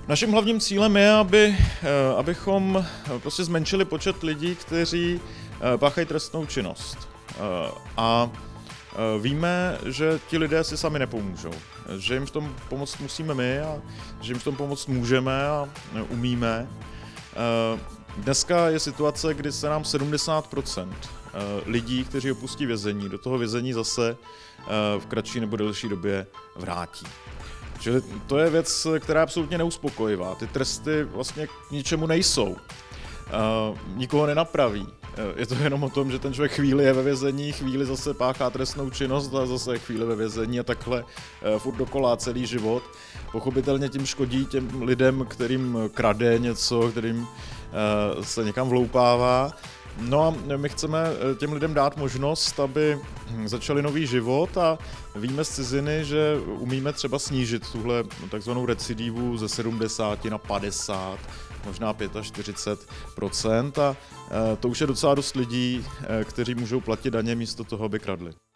Naším hlavním cílem je, abychom prostě zmenšili počet lidí, kteří páchají trestnou činnost. A víme, že ti lidé si sami nepomůžou. Že jim v tom pomoct musíme my a že jim v tom pomoct můžeme a umíme. Dneska je situace, kdy se nám 70% lidí, kteří opustí vězení, do toho vězení zase v kratší nebo delší době vrátí. Čili to je věc, která je absolutně neuspokojivá. Ty tresty vlastně k ničemu nejsou. Nikoho nenapraví. Je to jenom o tom, že ten člověk chvíli je ve vězení, chvíli zase páchá trestnou činnost a zase chvíli ve vězení a takhle furt dokola celý život. Pochopitelně tím škodí těm lidem, kterým krade něco, kterým se někam vloupává. No a my chceme těm lidem dát možnost, aby začali nový život a víme z ciziny, že umíme třeba snížit tuhle takzvanou recidivu ze 70 na 50, možná 45% a to už je docela dost lidí, kteří můžou platit daně místo toho, aby kradli.